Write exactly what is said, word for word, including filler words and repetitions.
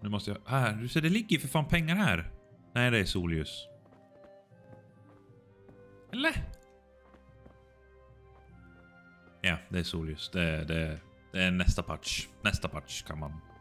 Nu måste jag... Här, du ser det ligger för fan pengar här. Nej, det är solljus. Eller? Ja, det är solljus. Det, det, det är nästa patch. Nästa patch kan man